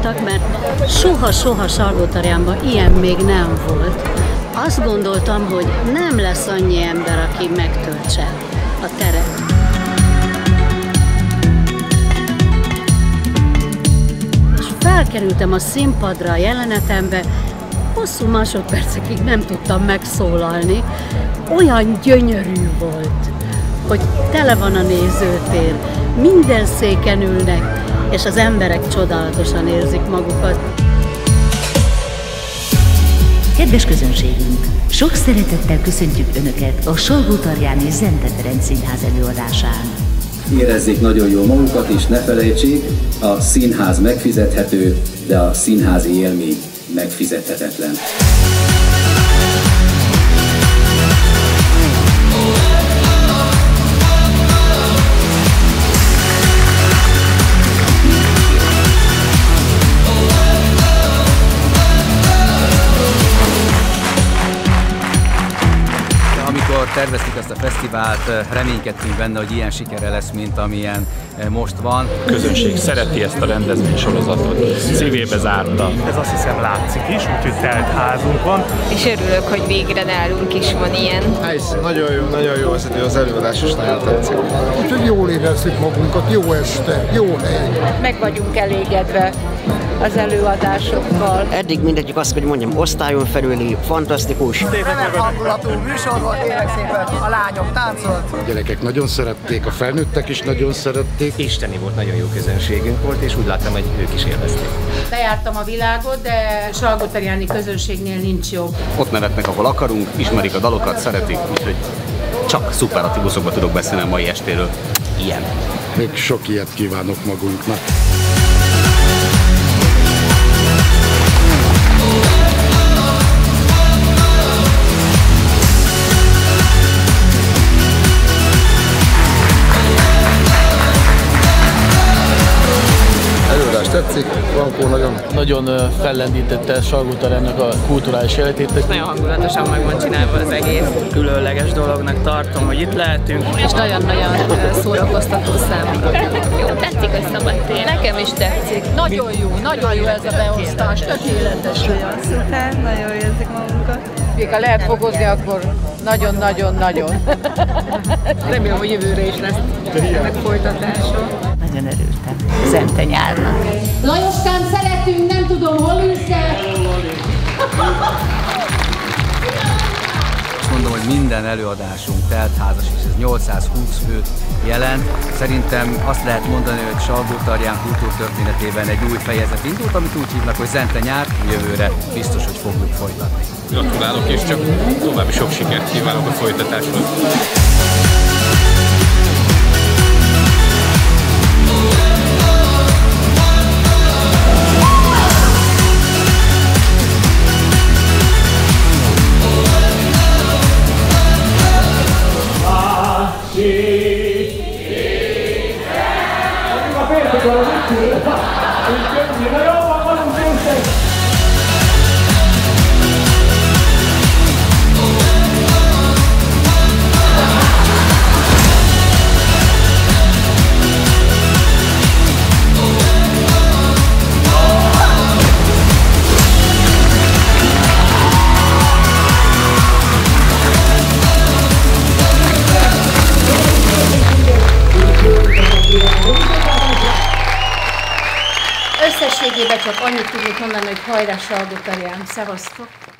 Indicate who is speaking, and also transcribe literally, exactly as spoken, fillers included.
Speaker 1: voltak, mert soha-soha Salgótarjánban ilyen még nem volt. Azt gondoltam, hogy nem lesz annyi ember, aki megtöltse a teret. És felkerültem a színpadra a jelenetembe, hosszú másodpercekig nem tudtam megszólalni, olyan gyönyörű volt, hogy tele van a nézőtér, minden széken ülnek, és az emberek csodálatosan érzik magukat.
Speaker 2: Kedves közönségünk! Sok szeretettel köszöntjük Önöket a Salgótarjáni Zente Ferenc Színház előadásán.
Speaker 3: Érezzék nagyon jól magukat, és ne felejtsék, a színház megfizethető, de a színházi élmény megfizethetetlen.
Speaker 4: Amikor terveztük ezt a fesztivált, reménykedtünk benne, hogy ilyen sikere lesz, mint amilyen most van.
Speaker 5: A közönség szereti ezt a rendezvénysorozatot, szívébe zárta.
Speaker 6: Ez azt hiszem látszik is, úgyhogy telt házunk van.
Speaker 7: És örülök, hogy végre nálunk is van ilyen.
Speaker 8: Nice, nagyon jó, nagyon jó az, az előadás is nagyon tetszik.
Speaker 9: Úgyhogy jól érezzük magunkat, jó este, jó hely.
Speaker 10: Meg vagyunk elégedve az előadásokkal.
Speaker 11: Eddig mindegyik azt, hogy mondjam, osztályon felüli, fantasztikus.
Speaker 12: Remek hangulatú műsor volt, kérlek szépen, a lányok táncolt.
Speaker 8: A gyerekek nagyon szerették, a felnőttek is nagyon szerették.
Speaker 13: Isteni volt, nagyon jó közönségünk volt, és úgy láttam, hogy ők is élvezték.
Speaker 10: Lejártam a világot, de salgótarjáni közönségnél nincs jobb.
Speaker 14: Ott nevetnek, ahol akarunk, ismerik a dalokat, szeretik, úgyhogy csak szuperlatívuszokban tudok beszélni a mai estéről. Ilyen.
Speaker 8: Még sok ilyet kívánok magunknak. Tetszik, Frankó nagyon...
Speaker 15: Nagyon fellendítette Salgótarjánnak a kulturális életét.
Speaker 16: Nagyon hangulatosan meg van csinálva az egész. Különleges dolognak tartom, hogy itt lehetünk.
Speaker 7: És nagyon-nagyon szórakoztató számomra.
Speaker 17: Jó, tetszik, hogy szabadtér.
Speaker 7: Nekem is tetszik.
Speaker 10: Nagyon jó, nagyon jó ez a beosztás, tökéletes.
Speaker 7: Nagyon szuper, nagyon érzik magunkat.
Speaker 10: Még ha lehet fogozni, akkor nagyon-nagyon-nagyon.
Speaker 16: Remélem, hogy jövőre is lesz meg folytatása.
Speaker 2: Nagyon örültem Zente nyárnak.
Speaker 10: Lajoskám, szeretünk, nem tudom, hol ülsz, de...
Speaker 4: Azt mondom, hogy minden előadásunk teltházas, és ez nyolcszázhúsz főt jelent. Szerintem azt lehet mondani, hogy Salgótarján kultúrtörténetében egy új fejezet indult, amit úgy hívnak, hogy Zente nyár, jövőre biztos, hogy fogjuk folytatni.
Speaker 5: Gratulálok, és csak további sok sikert kívánok a folytatáshoz.
Speaker 10: Összességében csak annyit tudnék mondani, hogy hajrá Salgótarján. Szevasztok!